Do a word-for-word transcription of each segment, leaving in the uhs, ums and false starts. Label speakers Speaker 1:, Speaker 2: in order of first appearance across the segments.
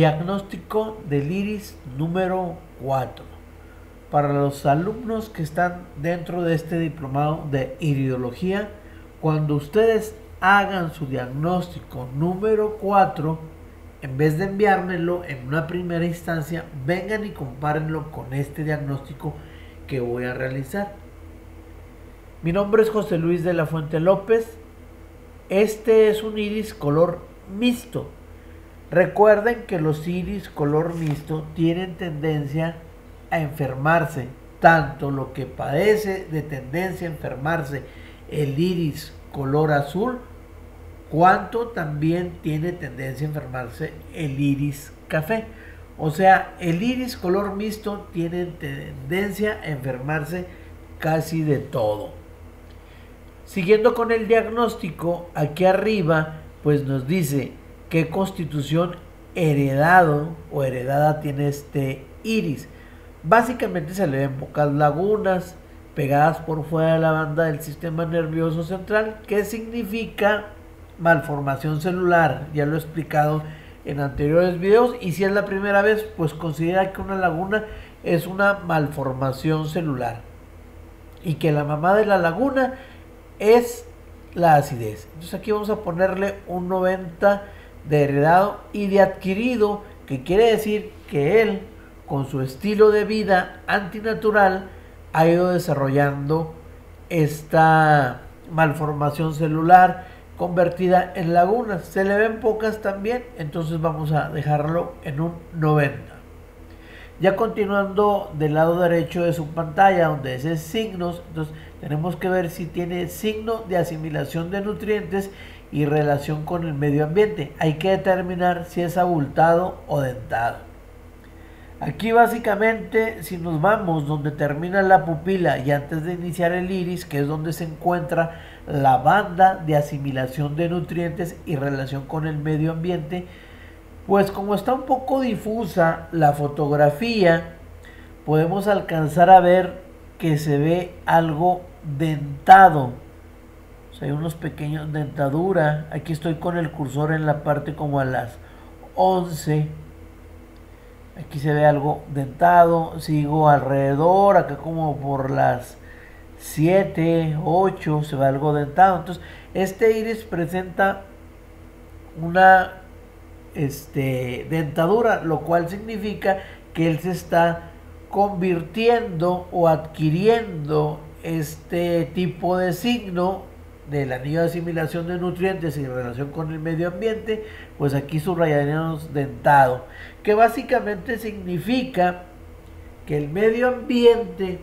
Speaker 1: Diagnóstico del iris número cuatro. Para los alumnos que están dentro de este diplomado de iridología, cuando ustedes hagan su diagnóstico número cuatro, en vez de enviármelo en una primera instancia, vengan y compárenlo con este diagnóstico que voy a realizar. Mi nombre es José Luis de la Fuente López. Este es un iris color mixto. Recuerden que los iris color mixto tienen tendencia a enfermarse, tanto lo que padece de tendencia a enfermarse el iris color azul, cuanto también tiene tendencia a enfermarse el iris café. O sea, el iris color mixto tiene tendencia a enfermarse casi de todo. Siguiendo con el diagnóstico, aquí arriba pues nos dice qué constitución heredado o heredada tiene este iris. Básicamente se le ven pocas lagunas pegadas por fuera de la banda del sistema nervioso central, que significa malformación celular. Ya lo he explicado en anteriores videos, y si es la primera vez, pues considera que una laguna es una malformación celular y que la mamá de la laguna es la acidez. Entonces aquí vamos a ponerle un noventa de heredado y de adquirido, que quiere decir que él, con su estilo de vida antinatural, ha ido desarrollando esta malformación celular convertida en lagunas. Se le ven pocas también, entonces vamos a dejarlo en un noventa. Ya continuando del lado derecho de su pantalla, donde dice signos, entonces tenemos que ver si tiene signo de asimilación de nutrientes y relación con el medio ambiente. Hay que determinar si es abultado o dentado. Aquí básicamente, si nos vamos donde termina la pupila y antes de iniciar el iris, que es donde se encuentra la banda de asimilación de nutrientes y relación con el medio ambiente, pues como está un poco difusa la fotografía, podemos alcanzar a ver que se ve algo dentado. O sea, hay unos pequeños dentadura. Aquí estoy con el cursor en la parte como a las once. Aquí se ve algo dentado. Sigo alrededor, acá como por las siete, ocho, se ve algo dentado. Entonces, este iris presenta una este, dentadura, lo cual significa que él se está convirtiendo o adquiriendo este tipo de signo del anillo de asimilación de nutrientes y relación con el medio ambiente. Pues aquí subrayaríamos dentado, que básicamente significa que el medio ambiente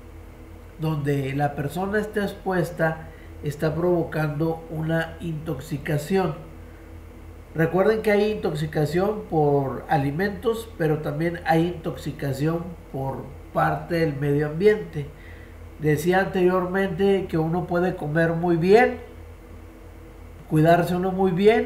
Speaker 1: donde la persona está expuesta está provocando una intoxicación. Recuerden que hay intoxicación por alimentos, pero también hay intoxicación por parte del medio ambiente. Decía anteriormente que uno puede comer muy bien, cuidarse uno muy bien,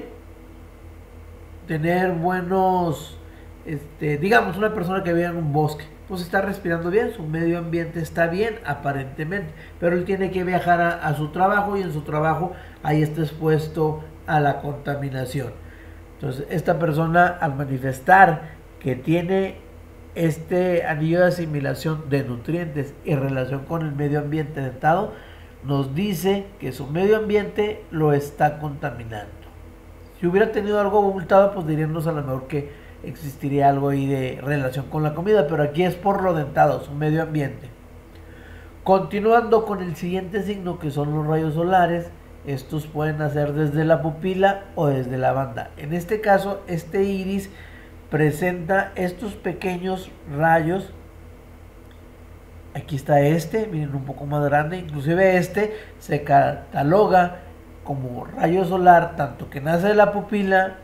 Speaker 1: tener buenos, este, digamos, una persona que vive en un bosque, pues está respirando bien, su medio ambiente está bien aparentemente, pero él tiene que viajar a, a su trabajo, y en su trabajo ahí está expuesto a la contaminación. Entonces esta persona, al manifestar que tiene este anillo de asimilación de nutrientes y relación con el medio ambiente dentado, nos dice que su medio ambiente lo está contaminando. Si hubiera tenido algo abultado, pues diríamos a lo mejor que existiría algo ahí de relación con la comida, pero aquí es por lo dentado, su medio ambiente. Continuando con el siguiente signo, que son los rayos solares. Estos pueden hacer desde la pupila o desde la banda. En este caso, este iris presenta estos pequeños rayos. Aquí está este, miren, un poco más grande. Inclusive este se cataloga como rayo solar, tanto que nace de la pupila,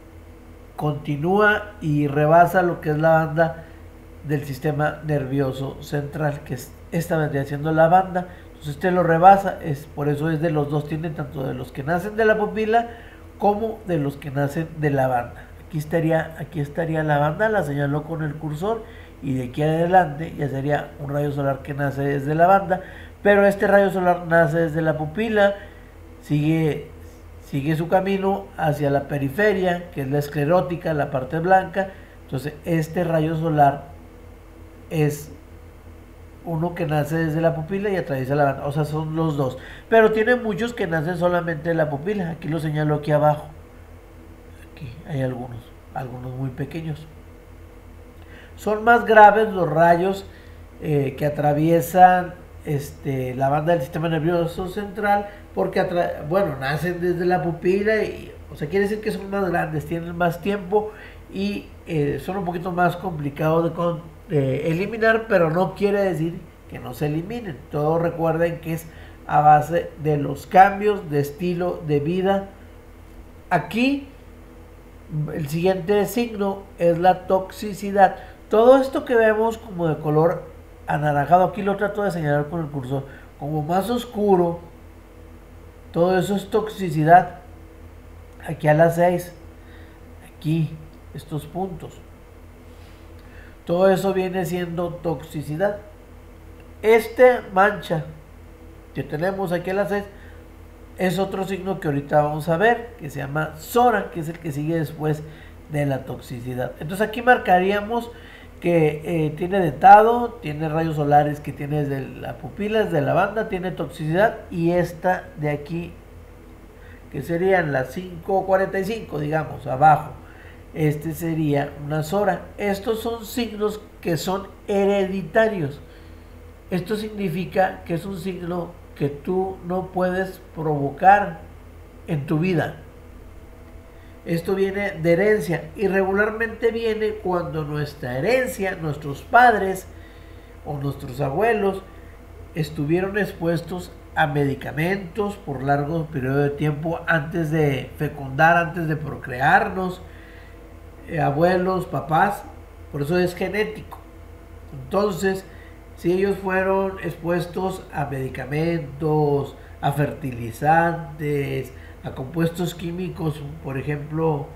Speaker 1: continúa y rebasa lo que es la banda del sistema nervioso central, que es, esta vendría siendo la banda. Entonces este lo rebasa, es, por eso es de los dos, tiene tanto de los que nacen de la pupila como de los que nacen de la banda. Aquí estaría, aquí estaría la banda, la señaló con el cursor, y de aquí adelante ya sería un rayo solar que nace desde la banda, pero este rayo solar nace desde la pupila, sigue, sigue su camino hacia la periferia, que es la esclerótica, la parte blanca, Entonces este rayo solar es uno que nace desde la pupila y atraviesa la banda, o sea, son los dos. Pero tiene muchos que nacen solamente de la pupila. Aquí lo señalo aquí abajo. Aquí hay algunos, algunos muy pequeños. Son más graves los rayos eh, que atraviesan este, la banda del sistema nervioso central, porque bueno, nacen desde la pupila y, o sea, quiere decir que son más grandes, tienen más tiempo y eh, son un poquito más complicados de, con, de eliminar, pero no quiere decir que no se eliminen. Todos recuerden que es a base de los cambios de estilo de vida. Aquí el siguiente signo es la toxicidad. Todo esto que vemos como de color anaranjado, aquí lo trato de señalar con el cursor, como más oscuro, todo eso es toxicidad. Aquí a las seis, aquí, estos puntos, todo eso viene siendo toxicidad. Esta mancha que tenemos aquí a las seis es otro signo que ahorita vamos a ver, que se llama Sora, que es el que sigue después de la toxicidad. Entonces aquí marcaríamos que eh, tiene dentado, tiene rayos solares que tiene desde la pupila, desde la banda, tiene toxicidad, y esta de aquí, que serían las cinco cuarenta y cinco, digamos, abajo, este sería una Sora. Estos son signos que son hereditarios. Esto significa que es un signo que tú no puedes provocar en tu vida. Esto viene de herencia y regularmente viene cuando nuestra herencia, nuestros padres o nuestros abuelos estuvieron expuestos a medicamentos por largo periodo de tiempo antes de fecundar, antes de procrearnos, eh, abuelos, papás, por eso es genético. Entonces, si ellos fueron expuestos a medicamentos, a fertilizantes, a compuestos químicos, por ejemplo,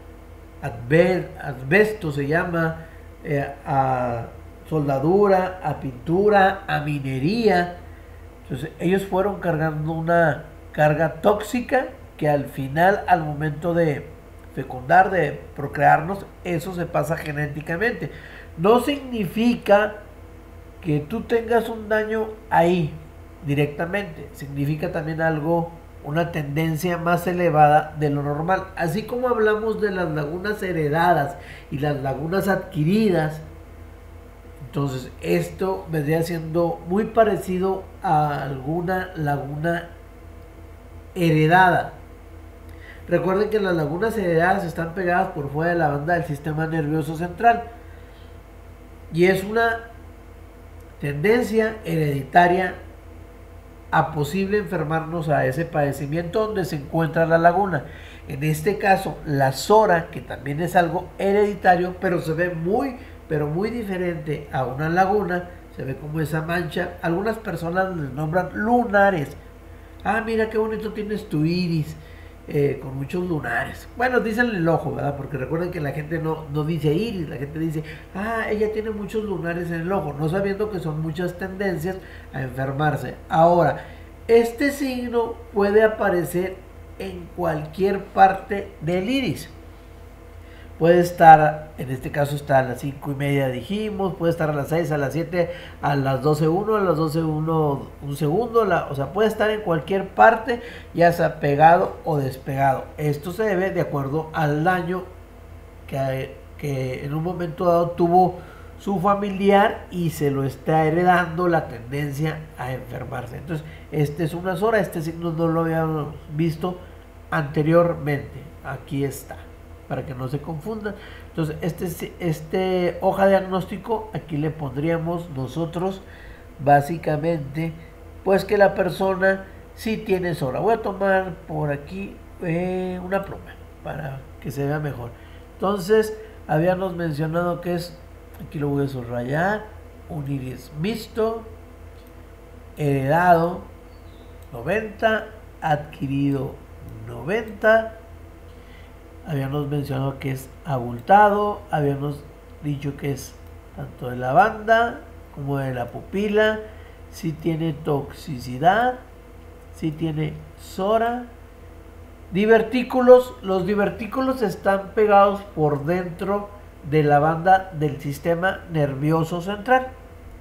Speaker 1: asbesto se llama, eh, a soldadura, a pintura, a minería, entonces ellos fueron cargando una carga tóxica que al final, al momento de fecundar, de procrearnos, eso se pasa genéticamente. No significa que tú tengas un daño ahí directamente, significa también algo, una tendencia más elevada de lo normal. Así como hablamos de las lagunas heredadas y las lagunas adquiridas, entonces esto vendría siendo muy parecido a alguna laguna heredada. Recuerden que las lagunas heredadas están pegadas por fuera de la banda del sistema nervioso central y es una tendencia hereditaria a posible enfermarnos a ese padecimiento donde se encuentra la laguna. En este caso, la Sora, que también es algo hereditario, pero se ve muy, pero muy diferente a una laguna, se ve como esa mancha. Algunas personas les nombran lunares. Ah, mira qué bonito tienes tu iris, eh, con muchos lunares. Bueno, dicen el ojo, ¿verdad? Porque recuerden que la gente no, no dice iris, la gente dice, ah, ella tiene muchos lunares en el ojo, no sabiendo que son muchas tendencias a enfermarse. Ahora, este signo puede aparecer en cualquier parte del iris. Puede estar, en este caso está a las cinco y media dijimos, puede estar a las seis, a las siete, a las doce uno, a las doce uno un segundo, la, o sea, puede estar en cualquier parte, ya sea pegado o despegado. Esto se debe de acuerdo al daño que, que en un momento dado tuvo su familiar y se lo está heredando la tendencia a enfermarse. Entonces, este es una Sora, este signo no lo habíamos visto anteriormente, aquí está, para que no se confundan. Entonces, este, este hoja de diagnóstico, aquí le pondríamos nosotros básicamente, pues que la persona sí tiene Sora. Voy a tomar por aquí eh, una pluma para que se vea mejor. Entonces, habíamos mencionado que es, aquí lo voy a subrayar, un iris mixto, heredado noventa, adquirido noventa. Habíamos mencionado que es abultado, habíamos dicho que es tanto de la banda como de la pupila, si tiene toxicidad, si tiene Sora. Divertículos, los divertículos están pegados por dentro de la banda del sistema nervioso central.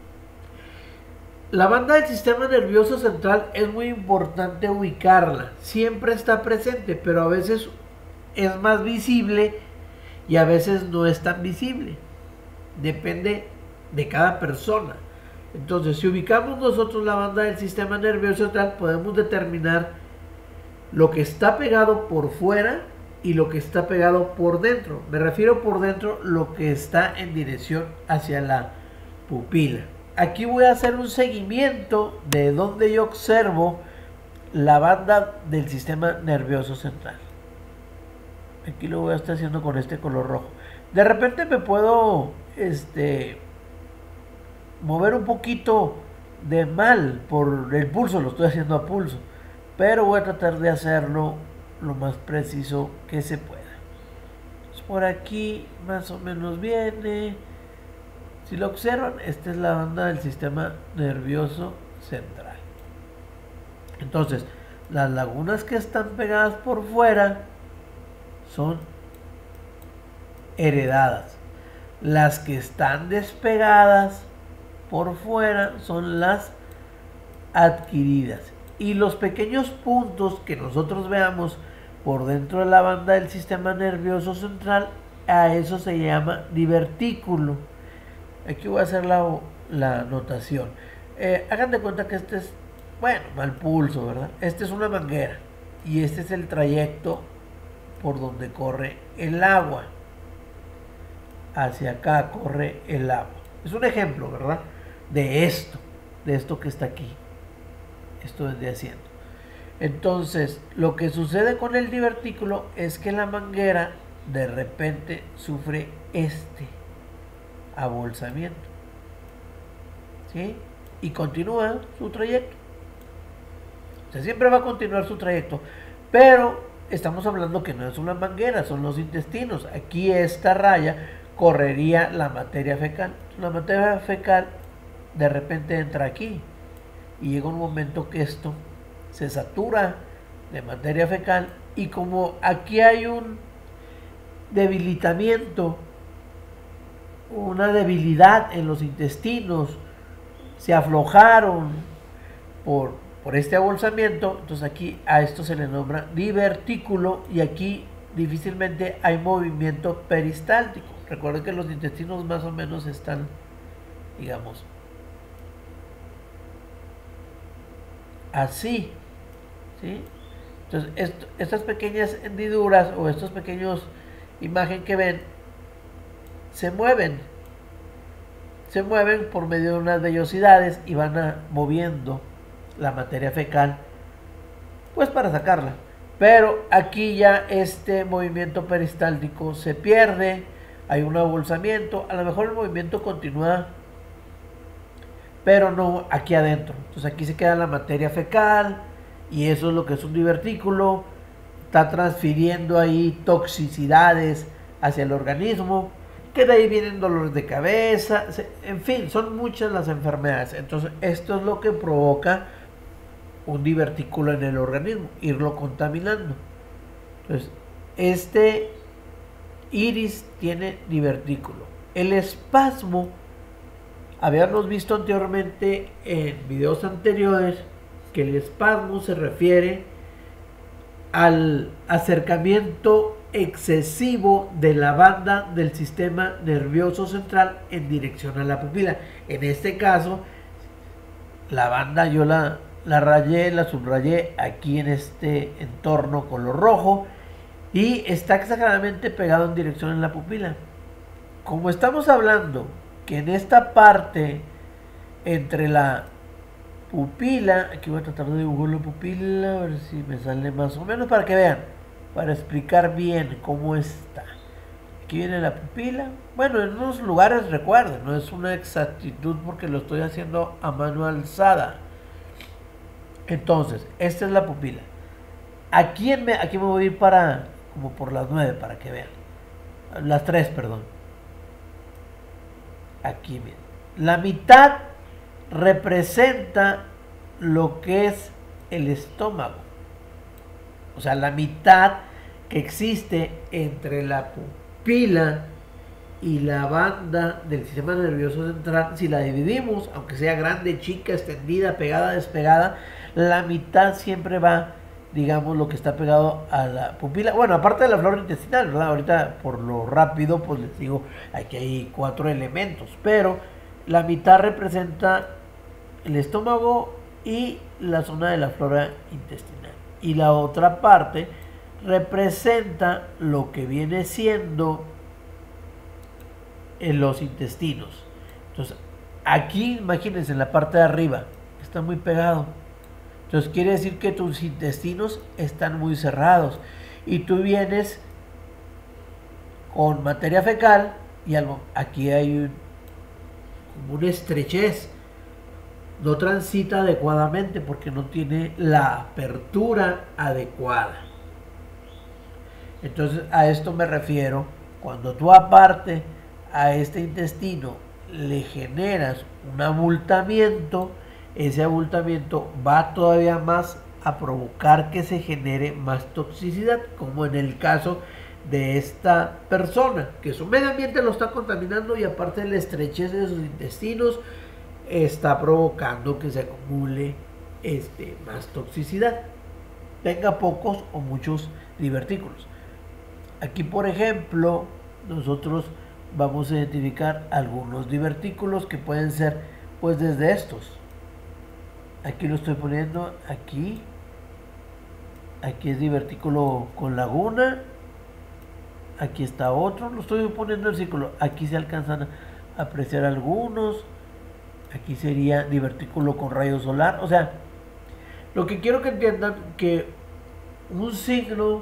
Speaker 1: La banda del sistema nervioso central es muy importante ubicarla. Siempre está presente, pero a veces es más visible y a veces no es tan visible. Depende de cada persona. Entonces, si ubicamos nosotros la banda del sistema nervioso central, podemos determinar lo que está pegado por fuera y lo que está pegado por dentro. Me refiero por dentro lo que está en dirección hacia la pupila. Aquí voy a hacer un seguimiento de donde yo observo la banda del sistema nervioso central. Aquí lo voy a estar haciendo con este color rojo. De repente me puedo este, mover un poquito de mal por el pulso, lo estoy haciendo a pulso, pero voy a tratar de hacerlo lo más preciso que se pueda. Pues por aquí más o menos viene. Si lo observan, esta es la banda del sistema nervioso central. Entonces, las lagunas que están pegadas por fuera son heredadas. Las que están despegadas por fuera son las adquiridas. Y los pequeños puntos que nosotros veamos por dentro de la banda del sistema nervioso central, a eso se llama divertículo. Aquí voy a hacer la, la notación. Eh, hagan de cuenta que este es, bueno, mal pulso, ¿verdad? Este es una manguera y este es el trayecto por donde corre el agua. Hacia acá corre el agua. Es un ejemplo, ¿verdad? De esto, de esto que está aquí. Esto desde haciendo. Entonces, lo que sucede con el divertículo es que la manguera de repente sufre este abolsamiento, ¿sí? Y continúa su trayecto. O sea, siempre va a continuar su trayecto, pero estamos hablando que no es una manguera, son los intestinos. Aquí esta raya correría la materia fecal. La materia fecal de repente entra aquí y llega un momento que esto se satura de materia fecal, y como aquí hay un debilitamiento, una debilidad en los intestinos, se aflojaron por, por este abolsamiento, entonces aquí a esto se le nombra divertículo, y aquí difícilmente hay movimiento peristáltico. Recuerden que los intestinos más o menos están, digamos, así, ¿sí? Entonces esto, estas pequeñas hendiduras o estos pequeños imagen que ven se mueven, se mueven por medio de unas vellosidades y van a, moviendo la materia fecal, pues para sacarla. Pero aquí ya este movimiento peristáltico se pierde, hay un abolsamiento, a lo mejor el movimiento continúa, pero no aquí adentro. Entonces aquí se queda la materia fecal y eso es lo que es un divertículo. Está transfiriendo ahí toxicidades hacia el organismo, que de ahí vienen dolores de cabeza, en fin, son muchas las enfermedades. Entonces esto es lo que provoca un divertículo en el organismo, irlo contaminando. Entonces este iris tiene divertículo. El espasmo, habíamos visto anteriormente en videos anteriores que el espasmo se refiere al acercamiento excesivo de la banda del sistema nervioso central en dirección a la pupila. En este caso, la banda yo la, la rayé, la subrayé aquí en este entorno color rojo y está exageradamente pegado en dirección a la pupila. Como estamos hablando que en esta parte entre la pupila, aquí voy a tratar de dibujar la pupila, a ver si me sale más o menos para que vean, para explicar bien cómo está. Aquí viene la pupila. Bueno, en unos lugares, recuerden, no es una exactitud porque lo estoy haciendo a mano alzada. Entonces, esta es la pupila. Aquí, en me, aquí me voy a ir para, como por las nueve, para que vean. Las tres, perdón. Aquí, miren. La mitad representa lo que es el estómago. O sea, la mitad que existe entre la pupila y la banda del sistema nervioso central, si la dividimos, aunque sea grande, chica, extendida, pegada, despegada, la mitad siempre va, digamos, lo que está pegado a la pupila. Bueno, aparte de la flora intestinal, ¿verdad? Ahorita por lo rápido, pues les digo, aquí hay cuatro elementos, pero la mitad representa el estómago y la zona de la flora intestinal. Y la otra parte representa lo que viene siendo en los intestinos. Entonces, aquí, imagínense, en la parte de arriba, está muy pegado. Entonces, quiere decir que tus intestinos están muy cerrados. Y tú vienes con materia fecal y algo. Aquí hay un, como una estrechez. No transita adecuadamente porque no tiene la apertura adecuada. Entonces, a esto me refiero. Cuando tú aparte a este intestino le generas un abultamiento, ese abultamiento va todavía más a provocar que se genere más toxicidad, como en el caso de esta persona, que su medio ambiente lo está contaminando y aparte de la estrechez de sus intestinos está provocando que se acumule este, más toxicidad, tenga pocos o muchos divertículos. Aquí, por ejemplo, nosotros vamos a identificar algunos divertículos que pueden ser, pues, desde estos. Aquí lo estoy poniendo, aquí. Aquí es divertículo con laguna. Aquí está otro, lo estoy poniendo en el círculo. Aquí se alcanzan a apreciar algunos. Aquí sería divertículo con rayo solar. O sea, lo que quiero que entiendan que un signo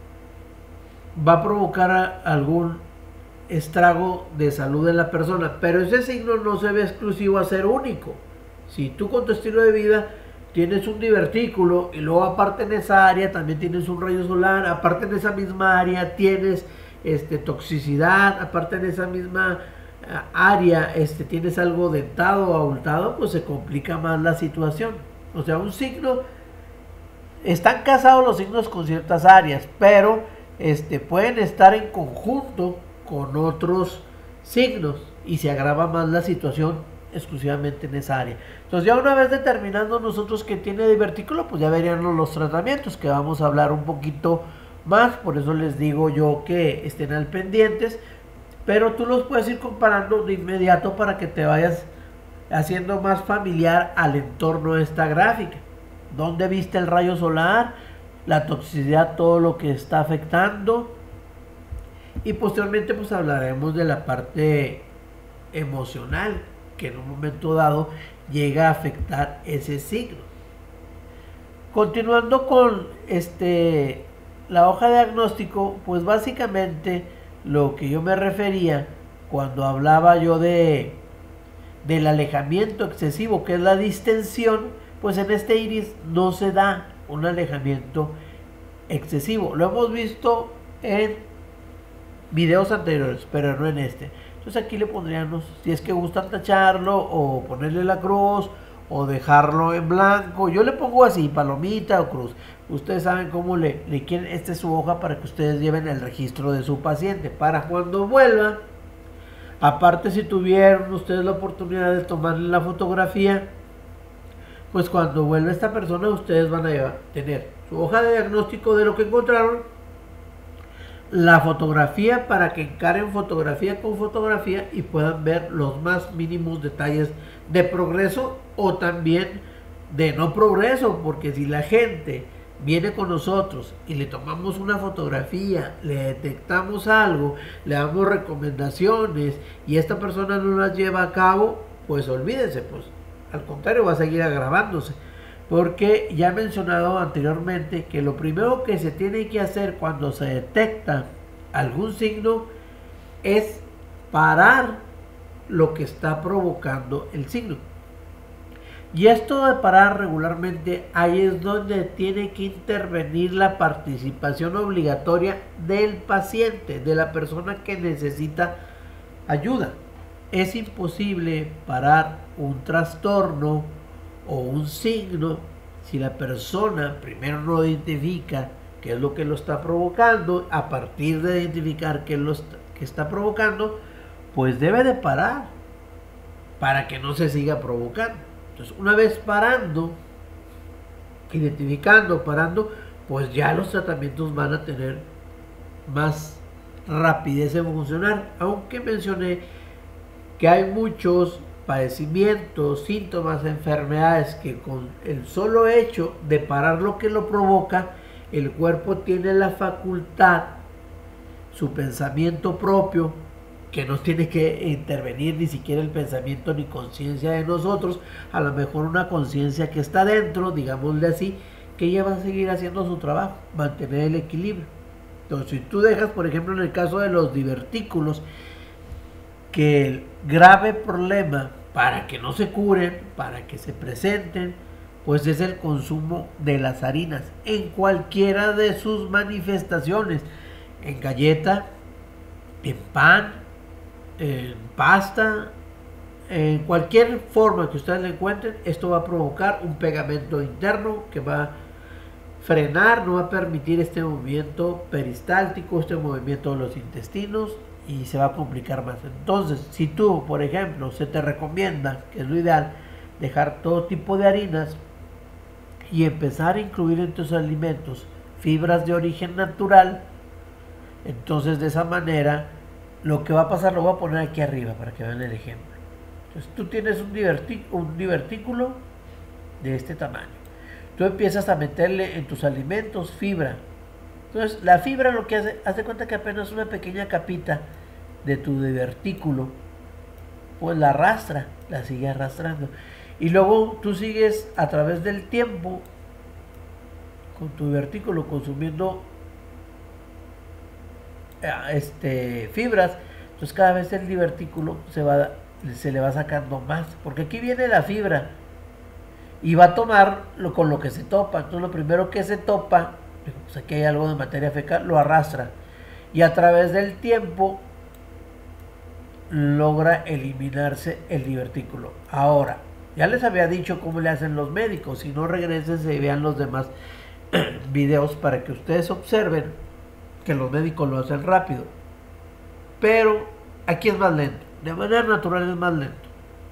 Speaker 1: va a provocar a algún estrago de salud en la persona, pero ese signo no se ve exclusivo a ser único. Si tú con tu estilo de vida tienes un divertículo y luego aparte en esa área también tienes un rayo solar, aparte en esa misma área tienes este, toxicidad, aparte en esa misma área este, tienes algo dentado o abultado, pues se complica más la situación. O sea, un signo, están casados los signos con ciertas áreas, pero este, pueden estar en conjunto con otros signos y se agrava más la situación exclusivamente en esa área. Entonces, ya una vez determinando nosotros que tiene divertículo, pues ya veríamos los tratamientos que vamos a hablar un poquito más. Por eso les digo yo que estén al pendientes, pero tú los puedes ir comparando de inmediato para que te vayas haciendo más familiar al entorno de esta gráfica. ¿Dónde viste el rayo solar? La toxicidad, todo lo que está afectando. Y posteriormente pues hablaremos de la parte emocional que en un momento dado llega a afectar ese signo. Continuando con este la hoja de diagnóstico, pues básicamente lo que yo me refería cuando hablaba yo de del alejamiento excesivo, que es la distensión, pues en este iris no se da un alejamiento excesivo. Lo hemos visto en videos anteriores, pero no en este. Entonces aquí le pondríamos, si es que gustan tacharlo o ponerle la cruz o dejarlo en blanco. Yo le pongo así, palomita o cruz. Ustedes saben cómo le, le quieren. Esta es su hoja para que ustedes lleven el registro de su paciente. Para cuando vuelva, aparte si tuvieron ustedes la oportunidad de tomarle la fotografía, pues cuando vuelva esta persona ustedes van a llevar, tener su hoja de diagnóstico de lo que encontraron, la fotografía para que encaren fotografía con fotografía y puedan ver los más mínimos detalles de progreso o también de no progreso, porque si la gente viene con nosotros y le tomamos una fotografía, le detectamos algo, le damos recomendaciones y esta persona no las lleva a cabo, pues olvídense, pues al contrario va a seguir agravándose. Porque ya he mencionado anteriormente que lo primero que se tiene que hacer cuando se detecta algún signo es parar lo que está provocando el signo. Y esto de parar regularmente, ahí es donde tiene que intervenir la participación obligatoria del paciente, de la persona que necesita ayuda. Es imposible parar un trastorno o un signo si la persona primero no identifica qué es lo que lo está provocando. A partir de identificar qué es lo que está provocando, pues debe de parar para que no se siga provocando. Entonces, una vez parando, identificando, parando, pues ya los tratamientos van a tener más rapidez en funcionar. Aunque mencioné que hay muchos padecimientos, síntomas, enfermedades que con el solo hecho de parar lo que lo provoca, el cuerpo tiene la facultad, su pensamiento propio, que no tiene que intervenir ni siquiera el pensamiento ni conciencia de nosotros, a lo mejor una conciencia que está dentro, digámosle así, que ella va a seguir haciendo su trabajo, mantener el equilibrio. Entonces, si tú dejas, por ejemplo, en el caso de los divertículos, que el grave problema para que no se curen, para que se presenten, pues es el consumo de las harinas, en cualquiera de sus manifestaciones, en galleta, en pan, en pasta, en cualquier forma que ustedes le encuentren. Esto va a provocar un pegamento interno que va a frenar, no va a permitir este movimiento peristáltico, este movimiento de los intestinos, y se va a complicar más. Entonces, si tú, por ejemplo, se te recomienda, que es lo ideal, dejar todo tipo de harinas y empezar a incluir en tus alimentos fibras de origen natural, entonces de esa manera lo que va a pasar, lo voy a poner aquí arriba para que vean el ejemplo. Entonces tú tienes un, divertí un divertículo de este tamaño, tú empiezas a meterle en tus alimentos fibra. Entonces la fibra lo que hace, hace cuenta que apenas una pequeña capita de tu divertículo, pues la arrastra, la sigue arrastrando, y luego tú sigues a través del tiempo con tu divertículo consumiendo este, fibras. Entonces cada vez el divertículo se, va, se le va sacando más, porque aquí viene la fibra y va a tomar lo, con lo que se topa. Entonces lo primero que se topa, pues aquí hay algo de materia fecal, lo arrastra, y a través del tiempo logra eliminarse el divertículo. Ahora, ya les había dicho cómo le hacen los médicos. Si no, regresen y vean los demás videos para que ustedes observen que los médicos lo hacen rápido, pero aquí es más lento, de manera natural es más lento.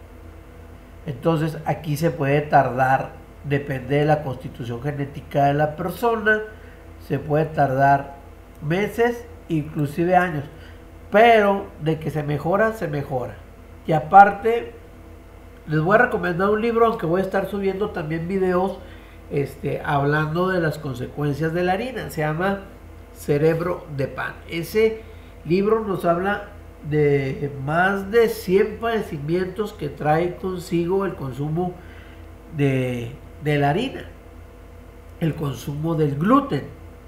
Speaker 1: Entonces aquí se puede tardar, depende de la constitución genética de la persona, se puede tardar meses, inclusive años, pero de que se mejora, se mejora. Y aparte, les voy a recomendar un libro, aunque voy a estar subiendo también videos este, hablando de las consecuencias de la harina. Se llama Cerebro de Pan. Ese libro nos habla de más de cien padecimientos que trae consigo el consumo de, de la harina, el consumo del gluten,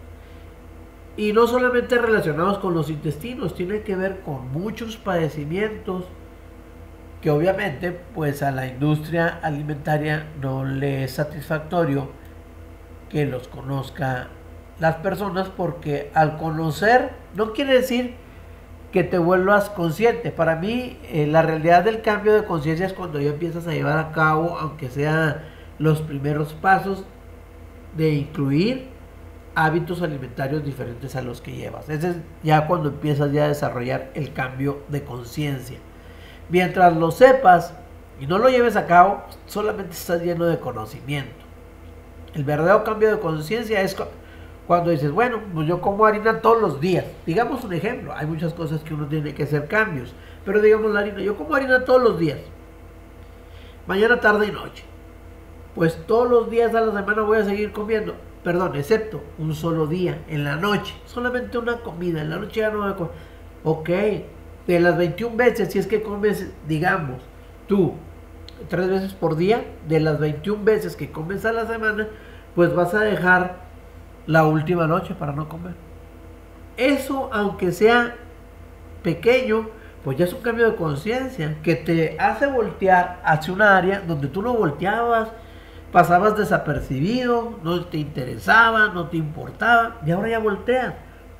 Speaker 1: y no solamente relacionados con los intestinos, tiene que ver con muchos padecimientos que obviamente pues a la industria alimentaria no le es satisfactorio que los conozca las personas, porque al conocer no quiere decir que te vuelvas consciente. Para mí eh, la realidad del cambio de conciencia es cuando ya empiezas a llevar a cabo, aunque sean los primeros pasos de incluir hábitos alimentarios diferentes a los que llevas. Ese es ya cuando empiezas ya a desarrollar el cambio de conciencia. Mientras lo sepas y no lo lleves a cabo, solamente estás lleno de conocimiento. El verdadero cambio de conciencia es cuando dices, bueno, pues yo como harina todos los días. Digamos un ejemplo, hay muchas cosas que uno tiene que hacer cambios, pero digamos la harina, yo como harina todos los días, mañana, tarde y noche. Pues todos los días a la semana voy a seguir comiendo, perdón, excepto un solo día, en la noche, solamente una comida, en la noche ya no voy a comer. Ok, de las veintiuna veces, si es que comes, digamos, tú, tres veces por día, de las veintiuna veces que comes a la semana, pues vas a dejar la última noche para no comer. Eso, aunque sea pequeño, pues ya es un cambio de conciencia que te hace voltear hacia una área donde tú no volteabas, pasabas desapercibido, no te interesaba, no te importaba, y ahora ya volteas.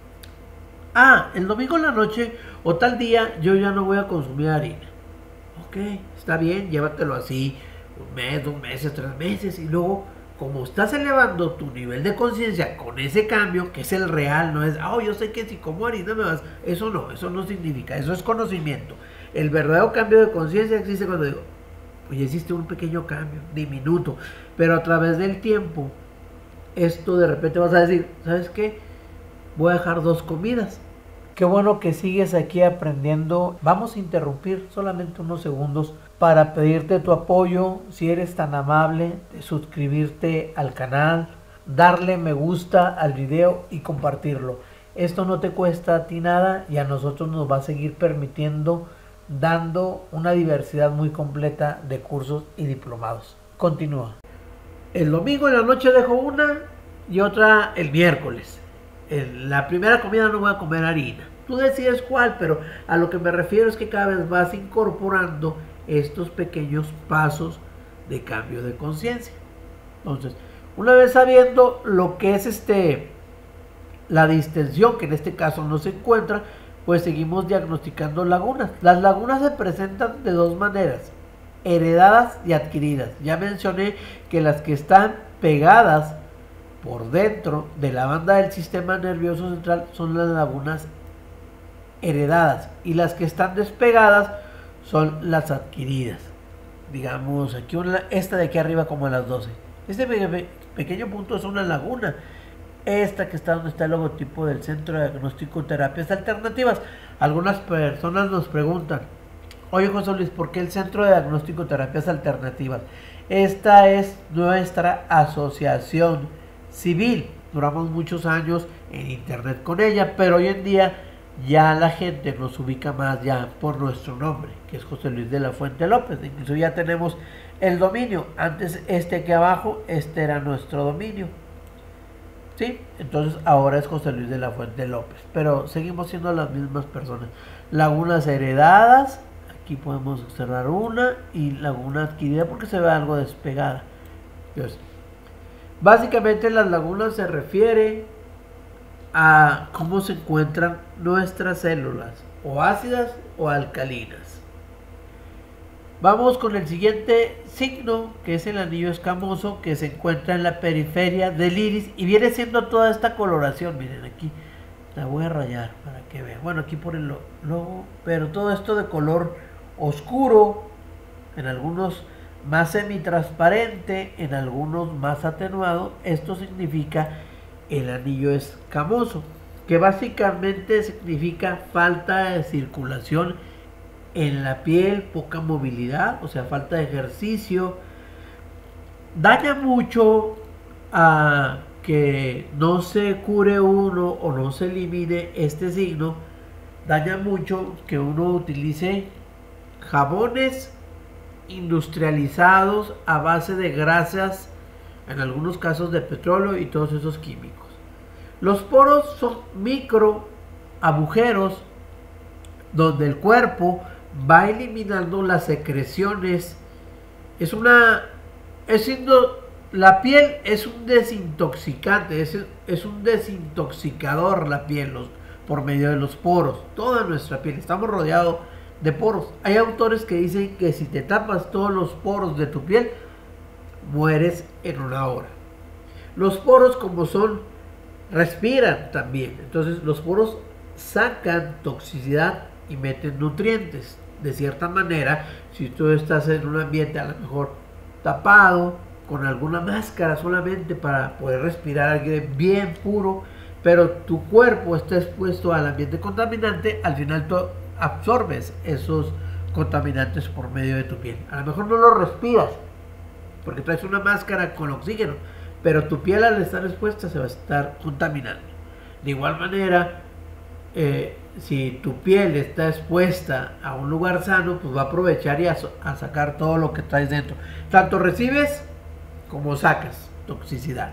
Speaker 1: Ah, el domingo en la noche o tal día yo ya no voy a consumir harina. Ok, está bien, llévatelo así un mes, dos meses, tres meses, y luego, como estás elevando tu nivel de conciencia con ese cambio, que es el real, no es, oh, yo sé que si como harina me vas, eso no, eso no significa, eso es conocimiento. El verdadero cambio de conciencia existe cuando digo, oye, existe un pequeño cambio, diminuto, pero a través del tiempo, esto de repente vas a decir, ¿sabes qué? Voy a dejar dos comidas. Qué bueno que sigues aquí aprendiendo. Vamos a interrumpir solamente unos segundos para pedirte tu apoyo, si eres tan amable, de suscribirte al canal, darle me gusta al video y compartirlo. Esto no te cuesta a ti nada y a nosotros nos va a seguir permitiendo dando una diversidad muy completa de cursos y diplomados. Continúa. El domingo en la noche dejo una y otra el miércoles. En la primera comida no voy a comer harina. Tú decides cuál, pero a lo que me refiero es que cada vez vas incorporando estos pequeños pasos de cambio de conciencia. Entonces, una vez sabiendo lo que es este la distensión, que en este caso no se encuentra, pues seguimos diagnosticando lagunas. Las lagunas se presentan de dos maneras, heredadas y adquiridas. Ya mencioné que las que están pegadas por dentro de la banda del sistema nervioso central son las lagunas heredadas y las que están despegadas son las adquiridas. Digamos aquí una, esta de aquí arriba como a las doce. Este pe pequeño punto es una laguna. Esta que está donde está el logotipo del Centro de Diagnóstico y Terapias Alternativas. Algunas personas nos preguntan, oye José Luis, ¿por qué el Centro de Diagnóstico y Terapias Alternativas? Esta es nuestra asociación civil. Duramos muchos años en internet con ella, pero hoy en día ya la gente nos ubica más ya por nuestro nombre, que es José Luis de la Fuente López. Incluso ya tenemos el dominio. Antes este aquí abajo, este era nuestro dominio. ¿Sí? Entonces ahora es José Luis de la Fuente López. Pero seguimos siendo las mismas personas. Lagunas heredadas. Aquí podemos observar una. Y laguna adquirida porque se ve algo despegada. Entonces, básicamente las lagunas se refiere a cómo se encuentran nuestras células, o ácidas o alcalinas. Vamos con el siguiente signo, que es el anillo escamoso, que se encuentra en la periferia del iris y viene siendo toda esta coloración. Miren, aquí la voy a rayar para que vean. Bueno, aquí por el logo, pero todo esto de color oscuro, en algunos más semitransparente, en algunos más atenuado. Esto significa el anillo escamoso, que básicamente significa falta de circulación en la piel, poca movilidad, o sea, falta de ejercicio. Daña mucho a que no se cure uno o no se elimine este signo. Daña mucho que uno utilice jabones industrializados a base de grasas, en algunos casos de petróleo y todos esos químicos. Los poros son micro agujeros donde el cuerpo va eliminando las secreciones. Es una es siendo la piel es un desintoxicante, es, es un desintoxicador la piel los, por medio de los poros. Toda nuestra piel estamos rodeados de poros. Hay autores que dicen que si te tapas todos los poros de tu piel, mueres en una hora. Los poros, como son, respiran también. Entonces los poros sacan toxicidad y meten nutrientes. De cierta manera, si tú estás en un ambiente a lo mejor tapado, con alguna máscara solamente para poder respirar aire bien puro, pero tu cuerpo está expuesto al ambiente contaminante, al final tú absorbes esos contaminantes por medio de tu piel. A lo mejor no los respiras porque traes una máscara con oxígeno, pero tu piel al estar expuesta se va a estar contaminando. De igual manera, eh, si tu piel está expuesta a un lugar sano, pues va a aprovechar y a, a sacar todo lo que traes dentro. Tanto recibes como sacas toxicidad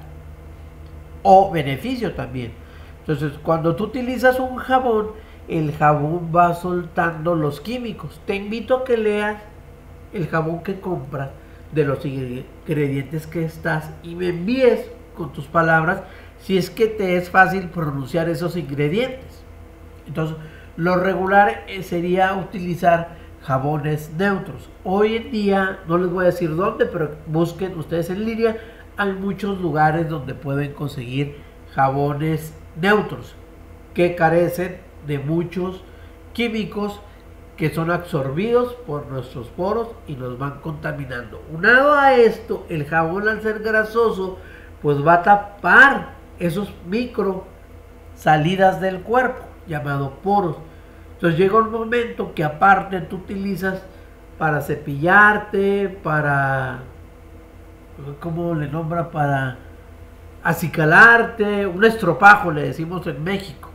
Speaker 1: o beneficio también. Entonces, cuando tú utilizas un jabón, el jabón va soltando los químicos. Te invito a que leas el jabón que compras, de los ingredientes que estás, y me envíes con tus palabras si es que te es fácil pronunciar esos ingredientes. Entonces, lo regular sería utilizar jabones neutros. Hoy en día, no les voy a decir dónde, pero busquen ustedes en línea. Hay muchos lugares donde pueden conseguir jabones neutros que carecen de muchos químicos que son absorbidos por nuestros poros y nos van contaminando. Unado a esto, el jabón, al ser grasoso, pues va a tapar esos micro salidas del cuerpo, llamado poros. Entonces llega un momento que aparte tú utilizas para cepillarte, para, ¿cómo le nombra? Para acicalarte, un estropajo le decimos en México.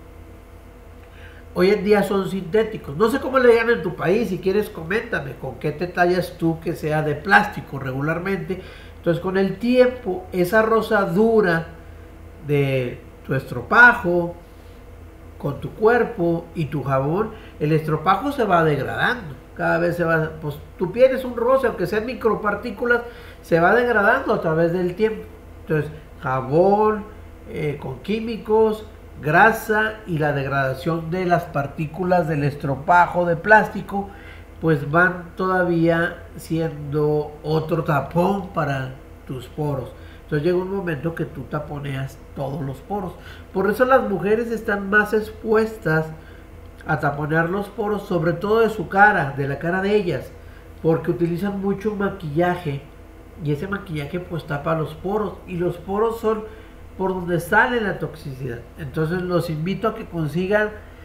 Speaker 1: Hoy en día son sintéticos. No sé cómo le llaman en tu país. Si quieres, coméntame con qué te tallas tú que sea de plástico regularmente. Entonces, con el tiempo, esa rosadura de tu estropajo con tu cuerpo y tu jabón, el estropajo se va degradando. Cada vez se va, pues tu piel es un roce, aunque sean micropartículas, se va degradando a través del tiempo. Entonces, jabón eh, con químicos, grasa y la degradación de las partículas del estropajo de plástico, pues van todavía siendo otro tapón para tus poros. Entonces llega un momento que tú taponeas todos los poros. Por eso las mujeres están más expuestas a taponear los poros, sobre todo de su cara, de la cara de ellas, porque utilizan mucho maquillaje y ese maquillaje pues tapa los poros, y los poros son por donde sale la toxicidad. Entonces los invito a que consigan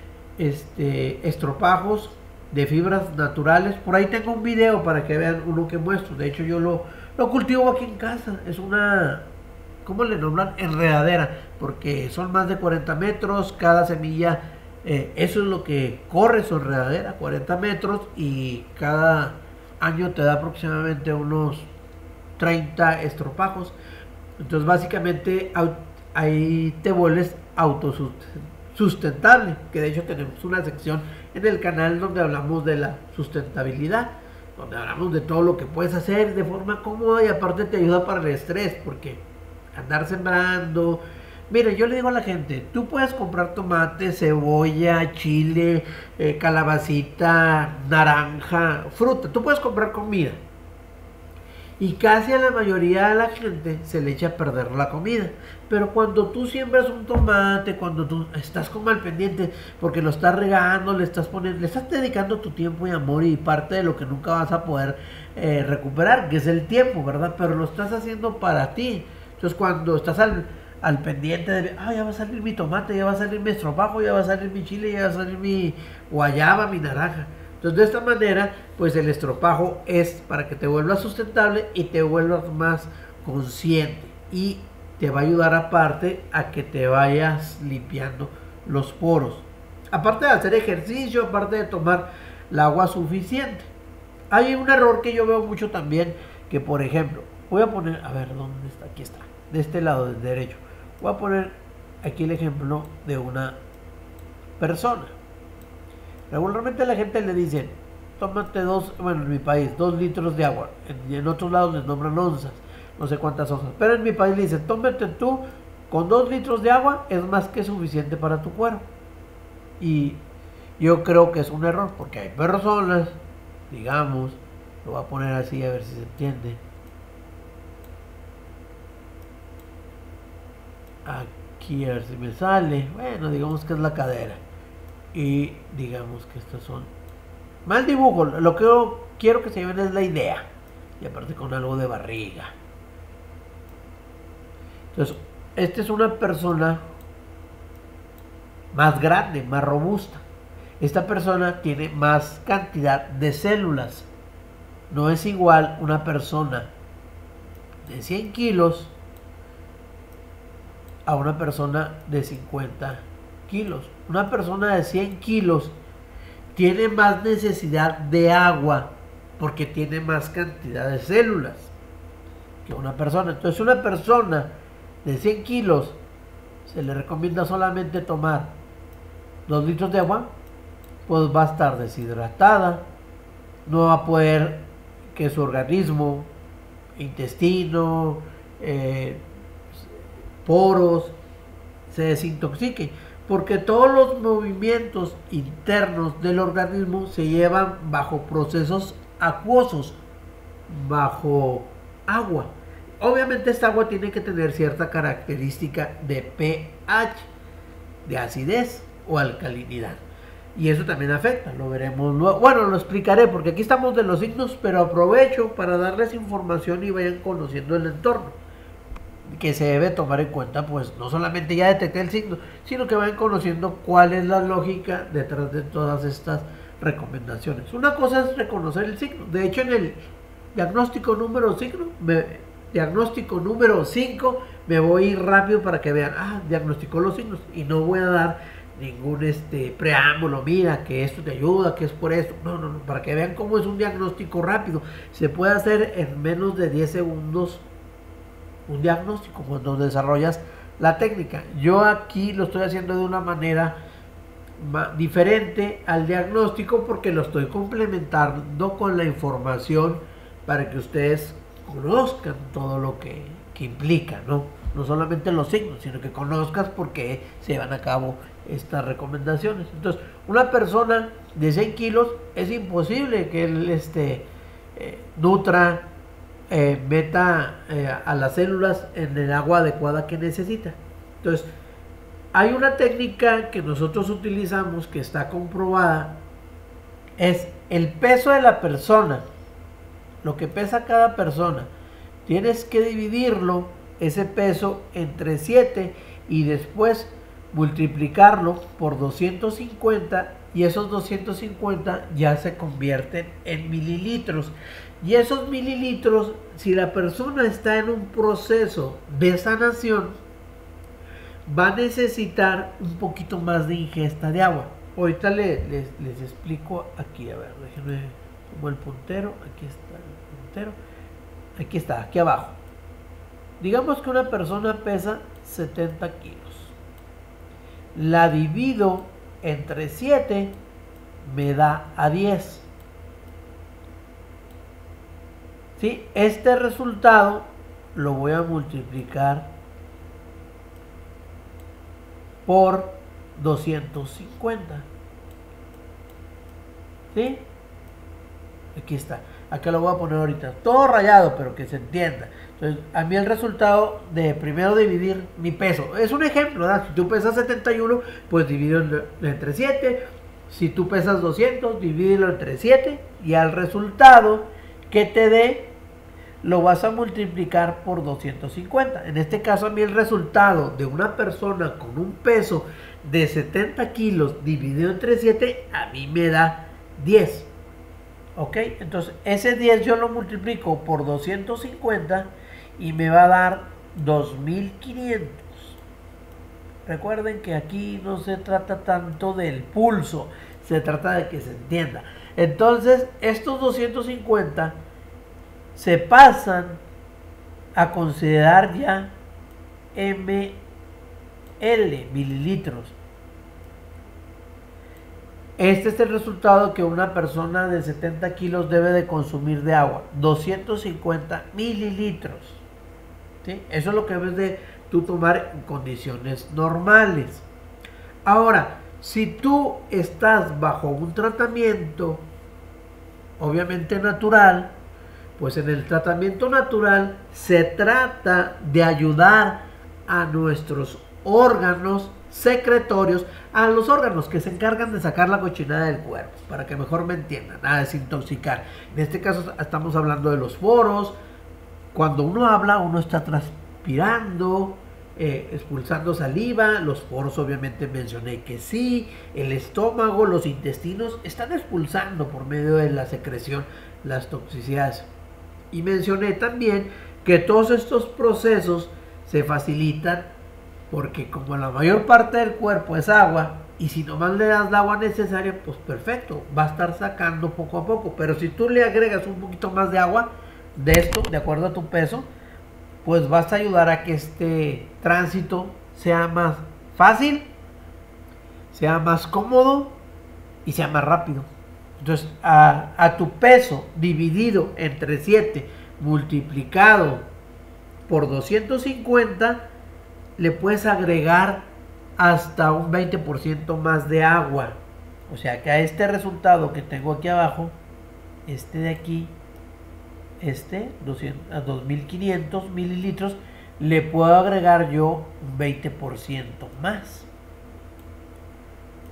Speaker 1: este estropajos de fibras naturales. Por ahí tengo un video para que vean uno que muestro. De hecho yo lo, lo cultivo aquí en casa. Es una, ¿cómo le nombran? Enredadera, porque son más de cuarenta metros cada semilla. Eh, eso es lo que corre su enredadera, cuarenta metros, y cada año te da aproximadamente unos treinta estropajos. Entonces básicamente ahí te vuelves autosustentable, que de hecho tenemos una sección en el canal donde hablamos de la sustentabilidad, donde hablamos de todo lo que puedes hacer de forma cómoda, y aparte te ayuda para el estrés, porque andar sembrando, mira, yo le digo a la gente, tú puedes comprar tomate, cebolla, chile, eh, calabacita, naranja, fruta, tú puedes comprar comida. Y casi a la mayoría de la gente se le echa a perder la comida. Pero cuando tú siembras un tomate, cuando tú estás como al pendiente, porque lo estás regando, le estás poniendo, le estás dedicando tu tiempo y amor, y parte de lo que nunca vas a poder eh, recuperar, que es el tiempo, ¿verdad? Pero lo estás haciendo para ti. Entonces cuando estás al, al pendiente de, ah, ya va a salir mi tomate, ya va a salir mi estropajo, ya va a salir mi chile, ya va a salir mi guayaba, mi naranja. Entonces de esta manera, pues el estropajo es para que te vuelvas sustentable y te vuelvas más consciente, y te va a ayudar aparte a que te vayas limpiando los poros, aparte de hacer ejercicio, aparte de tomar el agua suficiente. Hay un error que yo veo mucho también, que por ejemplo, voy a poner, a ver, ¿dónde está? Aquí está, de este lado, del derecho. Voy a poner aquí el ejemplo de una persona. Regularmente a la gente le dicen, tómate dos, bueno, en mi país, dos litros de agua. En, en otros lados les nombran onzas, no sé cuántas onzas. Pero en mi país le dicen, tómate tú, con dos litros de agua es más que suficiente para tu cuerpo. Y yo creo que es un error, porque hay personas, digamos, lo voy a poner así a ver si se entiende. Aquí a ver si me sale. Bueno, digamos que es la cadera. Y digamos que estos son mal dibujo, lo que yo quiero que se lleven es la idea, y aparte con algo de barriga. Entonces esta es una persona más grande, más robusta. Esta persona tiene más cantidad de células. No es igual una persona de cien kilos a una persona de cincuenta kilos. Una persona de cien kilos tiene más necesidad de agua porque tiene más cantidad de células que una persona. Entonces una persona de cien kilos se le recomienda solamente tomar dos litros de agua, pues va a estar deshidratada, no va a poder que su organismo, intestino, eh, poros, se desintoxique, porque todos los movimientos internos del organismo se llevan bajo procesos acuosos, bajo agua. Obviamente esta agua tiene que tener cierta característica de pH, de acidez o alcalinidad. Y eso también afecta, lo veremos luego. Bueno, lo explicaré porque aquí estamos de los signos, pero aprovecho para darles información y vayan conociendo el entorno que se debe tomar en cuenta. Pues no solamente ya detecté el signo, sino que vayan conociendo cuál es la lógica detrás de todas estas recomendaciones. Una cosa es reconocer el signo. De hecho, en el diagnóstico número cinco me, diagnóstico número cinco me voy a ir rápido para que vean, ah, diagnosticó los signos, y no voy a dar ningún este preámbulo, mira que esto te ayuda, que es por esto, no, no, no, para que vean cómo es un diagnóstico rápido. Se puede hacer en menos de diez segundos un diagnóstico cuando desarrollas la técnica. Yo aquí lo estoy haciendo de una manera diferente al diagnóstico porque lo estoy complementando con la información para que ustedes conozcan todo lo que, que implica, ¿no? No solamente los signos, sino que conozcas por qué se llevan a cabo estas recomendaciones. Entonces, una persona de cien kilos es imposible que él este, eh, nutra, eh, meta eh, a las células en el agua adecuada que necesita. Entonces, hay una técnica que nosotros utilizamos que está comprobada, es el peso de la persona, lo que pesa cada persona. Tienes que dividirlo, ese peso, entre siete y después multiplicarlo por doscientos cincuenta, y esos doscientos cincuenta ya se convierten en mililitros. Y esos mililitros, si la persona está en un proceso de sanación, va a necesitar un poquito más de ingesta de agua. Ahorita les, les, les explico aquí, a ver, déjenme como el puntero, aquí está el puntero, aquí está, aquí abajo. Digamos que una persona pesa setenta kilos. La divido entre siete, me da a diez. ¿Sí? Este resultado lo voy a multiplicar por doscientos cincuenta. ¿Sí? Aquí está. Acá lo voy a poner ahorita. Todo rayado, pero que se entienda. Entonces, a mí el resultado de primero dividir mi peso. Es un ejemplo, ¿verdad? Si tú pesas setenta y uno, pues divídelo entre siete. Si tú pesas doscientos, divídelo entre siete. Y al resultado que te dé, lo vas a multiplicar por doscientos cincuenta. En este caso, a mí el resultado de una persona con un peso de setenta kilos dividido entre siete, a mí me da diez. Ok, entonces ese diez yo lo multiplico por doscientos cincuenta y me va a dar dos mil quinientos. Recuerden que aquí no se trata tanto del pulso, se trata de que se entienda. Entonces, estos doscientos cincuenta se pasan a considerar ya mililitros, mililitros. Este es el resultado que una persona de setenta kilos debe de consumir de agua, doscientos cincuenta mililitros. ¿Sí? Eso es lo que debes de tú tomar en condiciones normales. Ahora, si tú estás bajo un tratamiento, obviamente natural, pues en el tratamiento natural se trata de ayudar a nuestros órganos secretorios, a los órganos que se encargan de sacar la cochinada del cuerpo, para que mejor me entiendan, a desintoxicar. En este caso estamos hablando de los poros. Cuando uno habla, uno está transpirando, eh, expulsando saliva. Los poros obviamente mencioné que sí. El estómago, los intestinos están expulsando por medio de la secreción las toxicidades. Y mencioné también que todos estos procesos se facilitan porque como la mayor parte del cuerpo es agua, y si nomás le das la agua necesaria, pues perfecto, va a estar sacando poco a poco. Pero si tú le agregas un poquito más de agua de esto, de acuerdo a tu peso, pues vas a ayudar a que este tránsito sea más fácil, sea más cómodo y sea más rápido. Entonces, a, a tu peso dividido entre siete multiplicado por doscientos cincuenta, le puedes agregar hasta un veinte por ciento más de agua. O sea que a este resultado que tengo aquí abajo, este de aquí, este, doscientos, a dos mil quinientos mililitros, le puedo agregar yo un veinte por ciento más.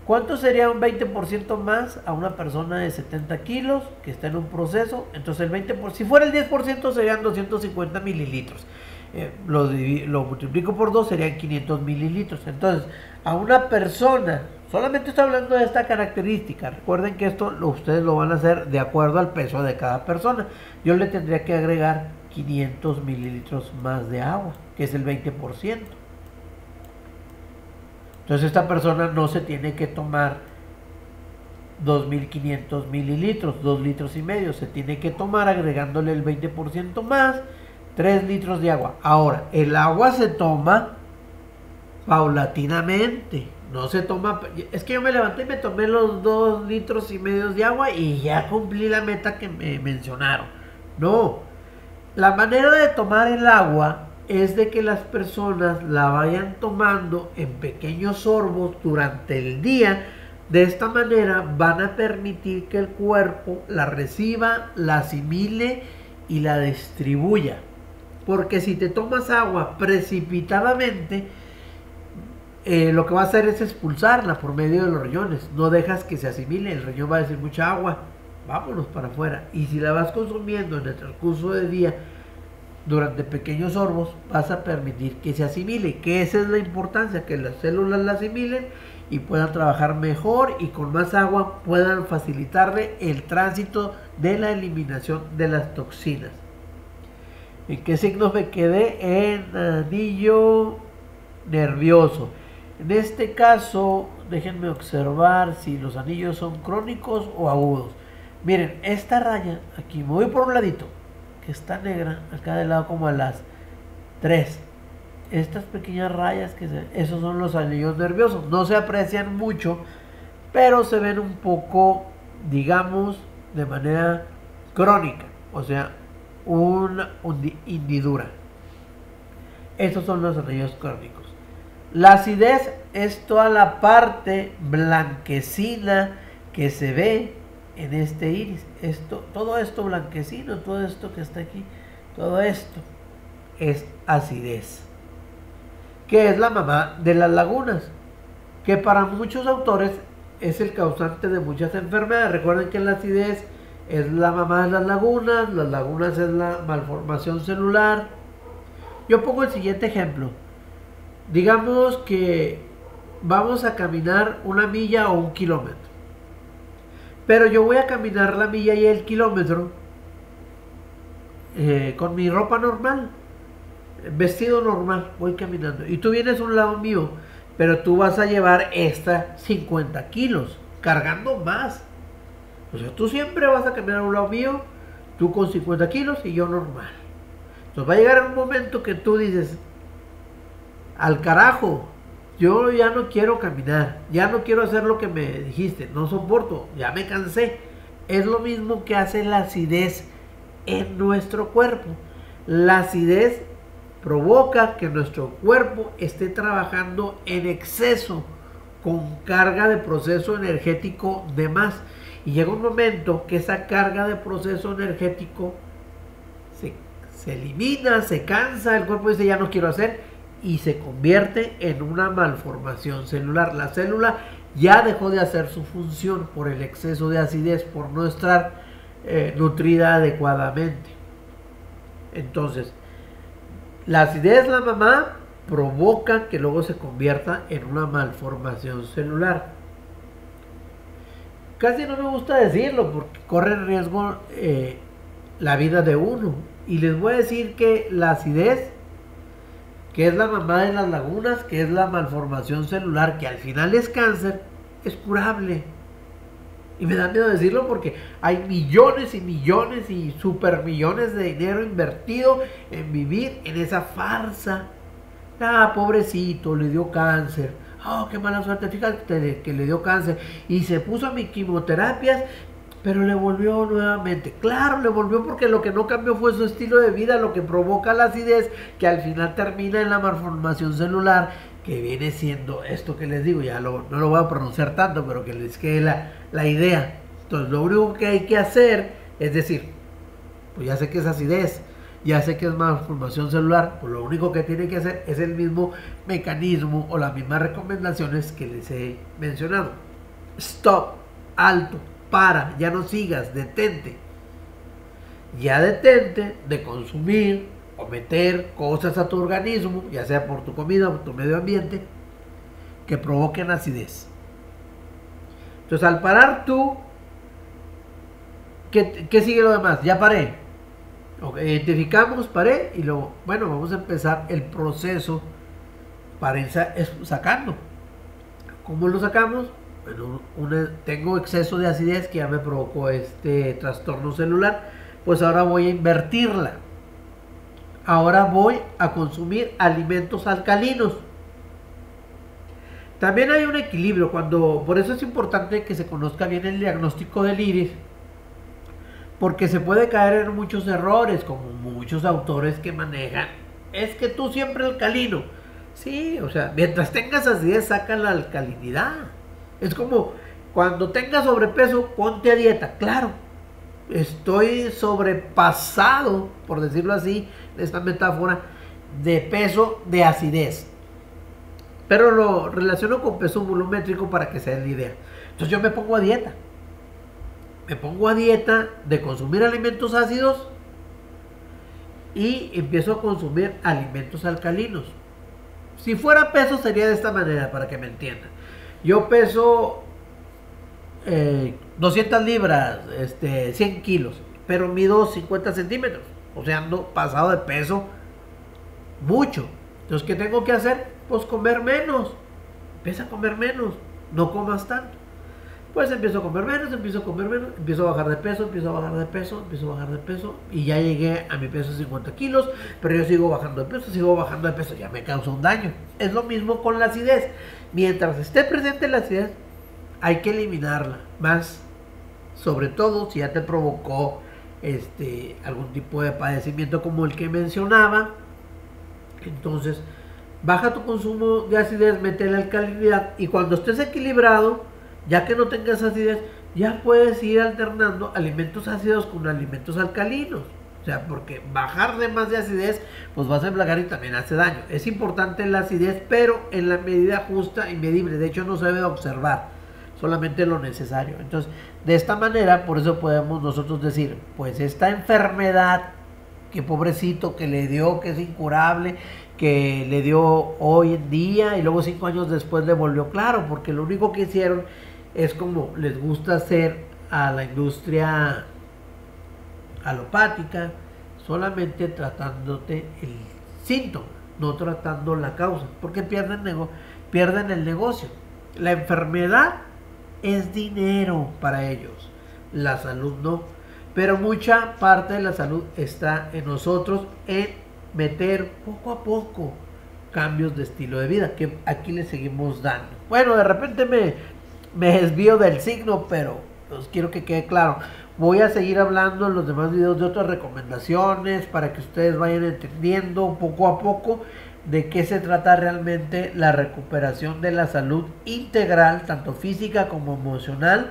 Speaker 1: ¿Cuánto sería un veinte por ciento más a una persona de setenta kilos que está en un proceso? Entonces el veinte por ciento, si fuera el diez por ciento serían doscientos cincuenta mililitros. Eh, lo, lo multiplico por dos serían quinientos mililitros. Entonces a una persona, solamente estoy hablando de esta característica, recuerden que esto lo, ustedes lo van a hacer de acuerdo al peso de cada persona. Yo le tendría que agregar quinientos mililitros más de agua, que es el veinte por ciento. Entonces esta persona no se tiene que tomar dos mil quinientos mililitros, dos litros y medio, se tiene que tomar agregándole el veinte por ciento más, tres litros de agua. Ahora, el agua se toma paulatinamente, no se toma, es que yo me levanté y me tomé los dos litros y medio de agua y ya cumplí la meta que me mencionaron. No, la manera de tomar el agua es de que las personas la vayan tomando en pequeños sorbos durante el día. De esta manera van a permitir que el cuerpo la reciba, la asimile y la distribuya. Porque si te tomas agua precipitadamente, eh, lo que va a hacer es expulsarla por medio de los riñones. No dejas que se asimile, el riñón va a decir mucha agua, vámonos para afuera. Y si la vas consumiendo en el transcurso del día, durante pequeños sorbos, vas a permitir que se asimile, que esa es la importancia, que las células la asimilen y puedan trabajar mejor y con más agua puedan facilitarle el tránsito de la eliminación de las toxinas. ¿En qué signos me quedé? En anillo nervioso. En este caso, déjenme observar si los anillos son crónicos o agudos. Miren, esta raya, aquí me voy por un ladito, que está negra, acá del lado como a las tres. Estas pequeñas rayas, que se, esos son los anillos nerviosos. No se aprecian mucho, pero se ven un poco, digamos, de manera crónica. O sea, una hendidura. Estos son los anillos crónicos. La acidez es toda la parte blanquecina que se ve en este iris. Esto, todo esto blanquecino, todo esto que está aquí, todo esto es acidez, que es la mamá de las lagunas, que para muchos autores es el causante de muchas enfermedades. Recuerden que la acidez es la mamá de las lagunas, las lagunas es la malformación celular. Yo pongo el siguiente ejemplo. Digamos que vamos a caminar una milla o un kilómetro, pero yo voy a caminar la milla y el kilómetro eh, con mi ropa normal, vestido normal, voy caminando. Y tú vienes a un lado mío, pero tú vas a llevar esta cincuenta kilos, cargando más. O sea, tú siempre vas a caminar a un lado mío, tú con cincuenta kilos y yo normal. Entonces va a llegar un momento que tú dices, al carajo, yo ya no quiero caminar, ya no quiero hacer lo que me dijiste, no soporto, ya me cansé. Es lo mismo que hace la acidez en nuestro cuerpo. La acidez provoca que nuestro cuerpo esté trabajando en exceso, con carga de proceso energético de más. Y llega un momento que esa carga de proceso energético se, se elimina, se cansa, el cuerpo dice ya no quiero hacer, y se convierte en una malformación celular. La célula ya dejó de hacer su función por el exceso de acidez, por no estar eh, nutrida adecuadamente. Entonces, la acidez, la mamá, provoca que luego se convierta en una malformación celular. Casi no me gusta decirlo porque corre en riesgo eh, la vida de uno. Y les voy a decir que la acidez, que es la mamá de las lagunas, que es la malformación celular, que al final es cáncer, es curable. Y me da miedo decirlo porque hay millones y millones y super millones de dinero invertido en vivir en esa farsa. Ah, pobrecito, le dio cáncer. Oh, qué mala suerte, fíjate que le dio cáncer. Y se puso a mis quimioterapias, pero le volvió nuevamente. Claro, le volvió porque lo que no cambió fue su estilo de vida, lo que provoca la acidez, que al final termina en la malformación celular, que viene siendo esto que les digo. Ya lo, no lo voy a pronunciar tanto, pero que les quede la, la idea. Entonces, lo único que hay que hacer es decir, pues ya sé que es acidez, ya sé que es malformación celular, pues lo único que tiene que hacer es el mismo mecanismo o las mismas recomendaciones que les he mencionado. stop, alto, para, ya no sigas, detente. Ya detente de consumir o meter cosas a tu organismo, ya sea por tu comida o tu medio ambiente, que provoquen acidez. Entonces, al parar tú, ¿qué, qué sigue lo demás? Ya paré. Okay, identificamos, paré y luego, bueno, vamos a empezar el proceso para ir sacando. ¿Cómo lo sacamos? Bueno, una, tengo exceso de acidez que ya me provocó este trastorno celular, pues ahora voy a invertirla. Ahora voy a consumir alimentos alcalinos. También hay un equilibrio, cuando, por eso es importante que se conozca bien el diagnóstico del iris, porque se puede caer en muchos errores, como muchos autores que manejan. Es que tú siempre alcalino. Sí, o sea, mientras tengas acidez, saca la alcalinidad. Es como cuando tengas sobrepeso, ponte a dieta. Claro, estoy sobrepasado, por decirlo así, esta metáfora, de peso de acidez. Pero lo relaciono con peso volumétrico para que se den la idea. Entonces yo me pongo a dieta. Me pongo a dieta de consumir alimentos ácidos y empiezo a consumir alimentos alcalinos. Si fuera peso sería de esta manera, para que me entiendan. Yo peso eh, doscientas libras, este, cien kilos, pero mido cincuenta centímetros. O sea, ando pasado de peso mucho. Entonces, ¿qué tengo que hacer? Pues comer menos. Empieza a comer menos. No comas tanto. Pues empiezo a comer menos, empiezo a comer menos, empiezo a bajar de peso, empiezo a bajar de peso, empiezo a bajar de peso y ya llegué a mi peso de cincuenta kilos, pero yo sigo bajando de peso, sigo bajando de peso, ya me causa un daño. Es lo mismo con la acidez. Mientras esté presente la acidez, hay que eliminarla. Más, sobre todo si ya te provocó este, algún tipo de padecimiento como el que mencionaba. Entonces, baja tu consumo de acidez, mete la alcalinidad y cuando estés equilibrado, ya que no tengas acidez, ya puedes ir alternando alimentos ácidos con alimentos alcalinos. O sea, porque bajar de más de acidez, pues vas a emplagar y también hace daño. Es importante la acidez, pero en la medida justa y medible. De hecho, no se debe observar, solamente lo necesario. Entonces, de esta manera, por eso podemos nosotros decir, pues esta enfermedad, que pobrecito, que le dio, que es incurable, que le dio hoy en día y luego cinco años después le volvió, claro, porque lo único que hicieron es como les gusta hacer a la industria alopática, solamente tratándote el síntoma, no tratando la causa, porque pierden, nego pierden el negocio. La enfermedad es dinero para ellos, la salud no, pero mucha parte de la salud está en nosotros, en meter poco a poco cambios de estilo de vida, que aquí le seguimos dando. Bueno, de repente me, me desvío del signo, pero pues quiero que quede claro. Voy a seguir hablando en los demás videos de otras recomendaciones para que ustedes vayan entendiendo poco a poco de qué se trata realmente la recuperación de la salud integral, tanto física como emocional,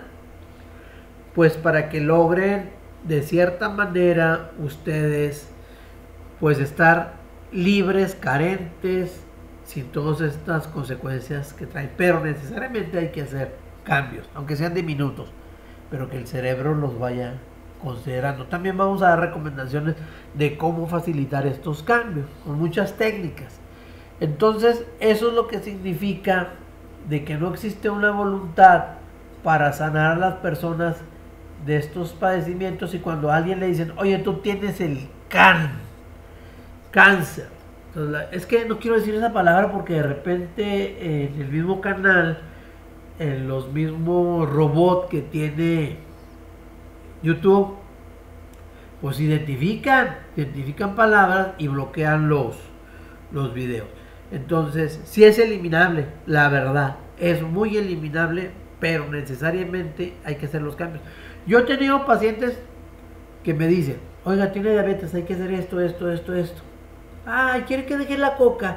Speaker 1: pues para que logren de cierta manera ustedes pues estar libres, carentes, sin todas estas consecuencias que traen. Pero necesariamente hay que hacer cambios, aunque sean diminutos, pero que el cerebro los vaya considerando. También vamos a dar recomendaciones de cómo facilitar estos cambios, con muchas técnicas. Entonces, eso es lo que significa de que no existe una voluntad para sanar a las personas de estos padecimientos, y cuando a alguien le dicen, oye, tú tienes el can, cáncer. Entonces, es que no quiero decir esa palabra porque de repente en el mismo canal, en los mismos robots que tiene YouTube, pues identifican, identifican palabras y bloquean los, los videos. Entonces, sí es eliminable, la verdad, es muy eliminable, pero necesariamente hay que hacer los cambios. Yo he tenido pacientes que me dicen, oiga, tiene diabetes, hay que hacer esto, esto, esto, esto. Ay, ¿quiere que deje la coca?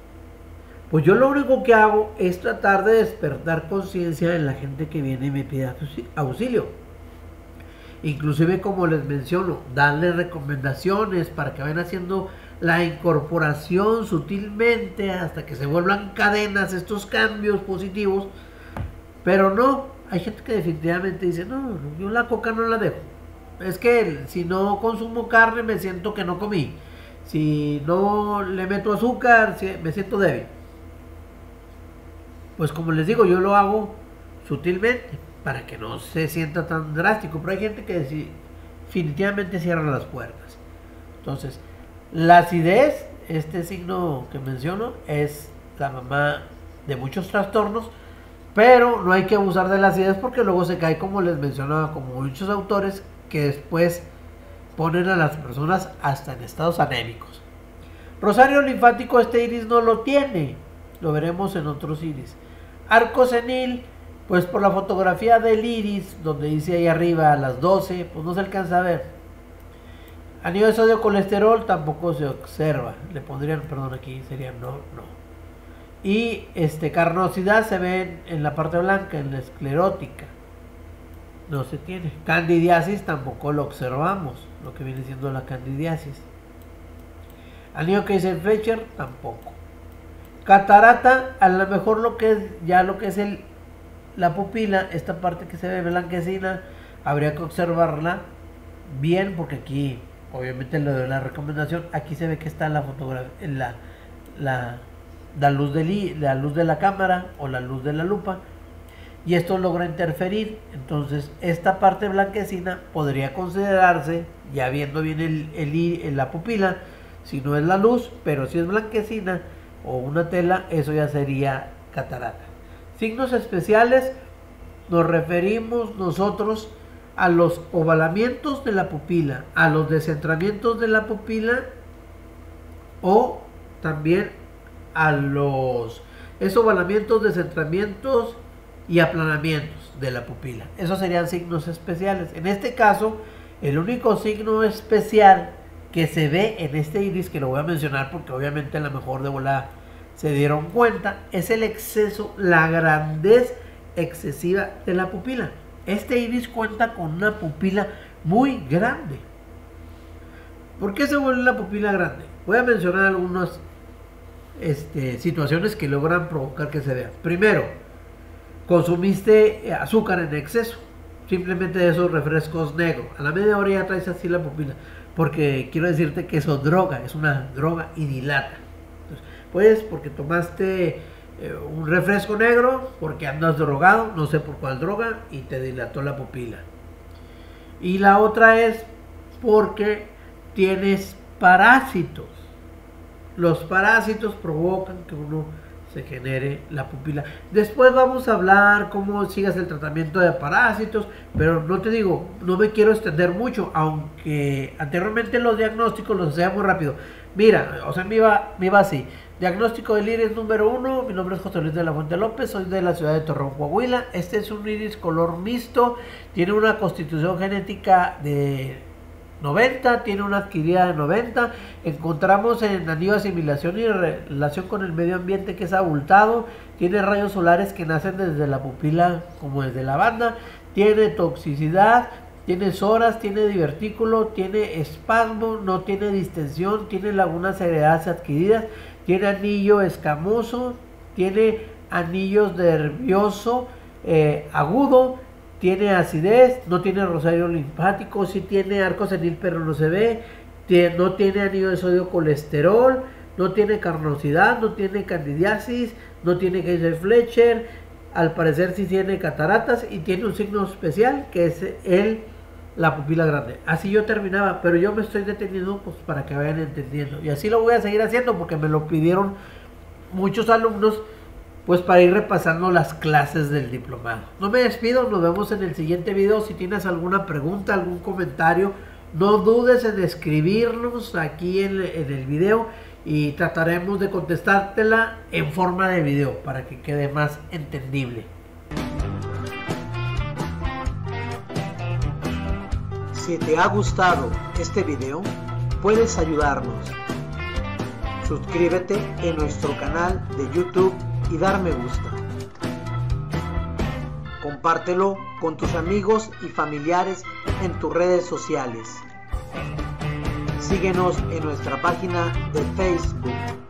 Speaker 1: Pues yo lo único que hago es tratar de despertar conciencia en la gente que viene y me pide auxilio. Inclusive, como les menciono, darles recomendaciones para que vayan haciendo la incorporación sutilmente hasta que se vuelvan cadenas estos cambios positivos. Pero no, hay gente que definitivamente dice, no, yo la coca no la dejo. Es que si no consumo carne me siento que no comí. Si no le meto azúcar me siento débil. Pues como les digo, yo lo hago sutilmente para que no se sienta tan drástico. Pero hay gente que definitivamente cierra las puertas. Entonces, la acidez, este signo que menciono, es la mamá de muchos trastornos. Pero no hay que abusar de la acidez porque luego se cae, como les mencionaba, como muchos autores, que después ponen a las personas hasta en estados anémicos. Rosario linfático, este iris no lo tiene. Lo veremos en otros iris. Arco senil, pues por la fotografía del iris, donde dice ahí arriba a las doce, pues no se alcanza a ver. Anillo de sodio colesterol tampoco se observa. Le pondrían, perdón, aquí sería no, no. Y este, carnosidad se ve en, en la parte blanca, en la esclerótica. No se tiene. Candidiasis tampoco lo observamos, lo que viene siendo la candidiasis. Anillo Kaiser-Fletcher tampoco. Catarata, a lo mejor lo que es ya lo que es el, la pupila, esta parte que se ve blanquecina, habría que observarla bien porque aquí, obviamente le doy la recomendación, aquí se ve que está la fotografía, la, la, la, luz de la luz de la cámara o la luz de la lupa, y esto logra interferir. Entonces esta parte blanquecina podría considerarse, ya viendo bien el, el, el, la pupila, si no es la luz, pero si es blanquecina o una tela, eso ya sería catarata. Signos especiales, nos referimos nosotros a los ovalamientos de la pupila, a los descentramientos de la pupila, o también a los esos ovalamientos, descentramientos y aplanamientos de la pupila. Esos serían signos especiales. En este caso, el único signo especial que se ve en este iris, que lo voy a mencionar porque obviamente a lo mejor de volada se dieron cuenta, es el exceso, la grandez excesiva de la pupila. Este iris cuenta con una pupila muy grande. ¿Por qué se vuelve la pupila grande? Voy a mencionar algunas este, situaciones que logran provocar que se vea. Primero, consumiste azúcar en exceso, simplemente de esos refrescos negros, a la media hora ya traes así la pupila, porque quiero decirte que eso droga, es una droga y dilata. Entonces, pues porque tomaste eh, un refresco negro, porque andas drogado, no sé por cuál droga, y te dilató la pupila. Y la otra es porque tienes parásitos. Los parásitos provocan que uno se genere la pupila. Después vamos a hablar cómo sigas el tratamiento de parásitos, pero no te digo, no me quiero extender mucho, aunque anteriormente los diagnósticos los hacía muy rápido. Mira, o sea, me iba, me iba así. Diagnóstico del iris número uno, mi nombre es José Luis de la Fuente López, soy de la ciudad de Torreón, Coahuila. Este es un iris color mixto, tiene una constitución genética de noventa, tiene una adquirida de noventa. Encontramos en anillo de asimilación y relación con el medio ambiente que es abultado, tiene rayos solares que nacen desde la pupila como desde la banda, tiene toxicidad, tiene soras, tiene divertículo, tiene espasmo, no tiene distensión, tiene lagunas heredadas adquiridas, tiene anillo escamoso, tiene anillos nervioso eh, agudo, tiene acidez, no tiene rosario linfático, sí tiene arco senil pero no se ve, tiene, no tiene anillo de sodio colesterol, no tiene carnosidad, no tiene candidiasis, no tiene Kaiser-Fletcher, al parecer sí tiene cataratas y tiene un signo especial que es el, la pupila grande. Así yo terminaba, pero yo me estoy deteniendo pues para que vayan entendiendo y así lo voy a seguir haciendo porque me lo pidieron muchos alumnos, pues para ir repasando las clases del diplomado. No me despido, nos vemos en el siguiente video. Si tienes alguna pregunta, algún comentario, no dudes en escribirnos aquí en, en el video y trataremos de contestártela en forma de video para que quede más entendible.
Speaker 2: Si te ha gustado este video, puedes ayudarnos. Suscríbete en nuestro canal de YouTube y dar me gusta. Compártelo con tus amigos y familiares en tus redes sociales. Síguenos en nuestra página de Facebook.